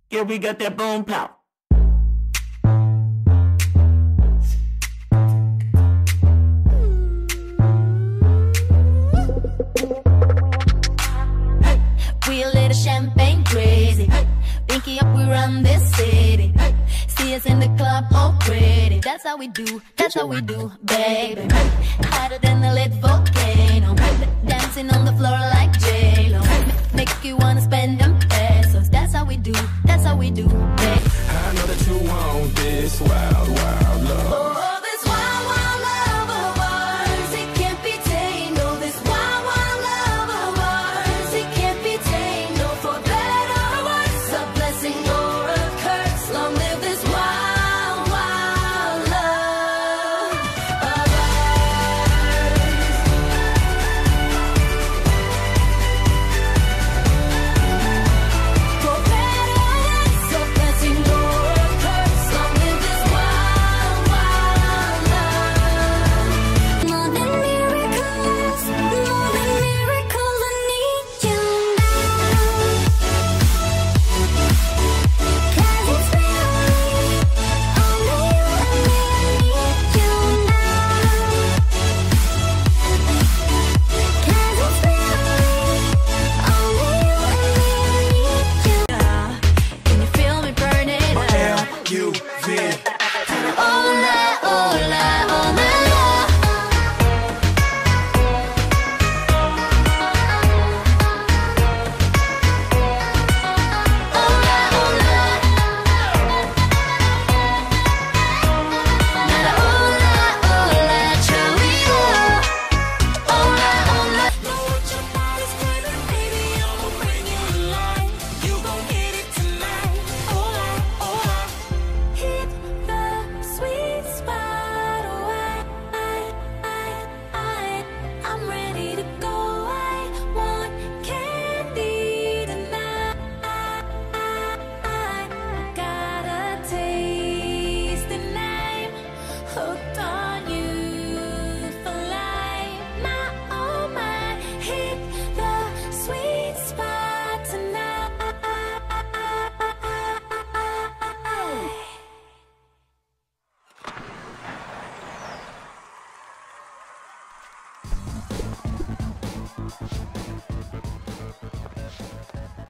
Yeah, we got that boom pow. We a little champagne crazy. Pinky up, we run this city. See us in the club, all pretty. That's how we do, that's how we do, baby. Hotter than a lit volcano. Dancing on the floor like J-Lo. Make you wanna spend them pesos. That's how we do, that's how we do.